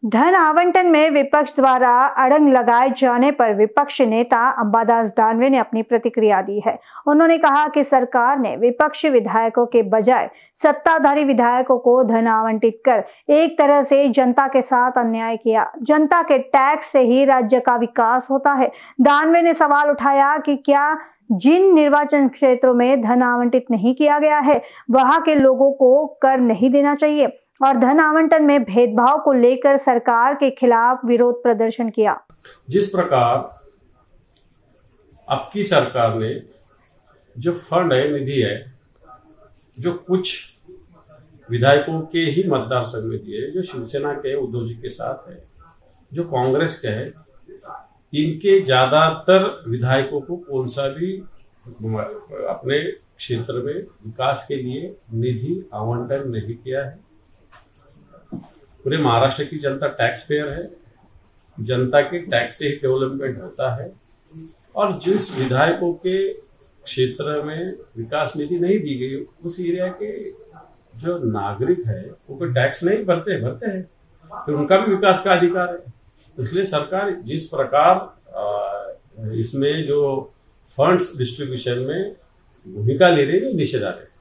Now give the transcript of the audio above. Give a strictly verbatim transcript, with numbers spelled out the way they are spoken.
धन आवंटन में विपक्ष द्वारा अड़ंग लगाए जाने पर विपक्ष नेता अंबादास दानवे ने अपनी प्रतिक्रिया दी है। उन्होंने कहा कि सरकार ने विपक्षी विधायकों के बजाय सत्ताधारी विधायकों को धन आवंटित कर एक तरह से जनता के साथ अन्याय किया। जनता के टैक्स से ही राज्य का विकास होता है। दानवे ने सवाल उठाया कि क्या जिन निर्वाचन क्षेत्रों में धन आवंटित नहीं किया गया है वहां के लोगों को कर नहीं देना चाहिए, और धन आवंटन में भेदभाव को लेकर सरकार के खिलाफ विरोध प्रदर्शन किया। जिस प्रकार अब की सरकार ने जो फंड है, निधि है, जो कुछ विधायकों के ही मतदार संघ में दिए, जो शिवसेना के उद्धव जी के साथ है, जो कांग्रेस के है, इनके ज्यादातर विधायकों को कौन सा भी अपने क्षेत्र में विकास के लिए निधि आवंटन नहीं किया है। पूरे महाराष्ट्र की जनता टैक्स पेयर है, जनता के टैक्स से ही डेवलपमेंट होता है, और जिस विधायकों के क्षेत्र में विकास निधि नहीं दी गई, उस एरिया के जो नागरिक है वो कोई टैक्स नहीं भरते भरते हैं, तो उनका भी विकास का अधिकार है। इसलिए सरकार जिस प्रकार इसमें जो फंड्स डिस्ट्रीब्यूशन में भूमिका ले रही है, निषेधार्ह है।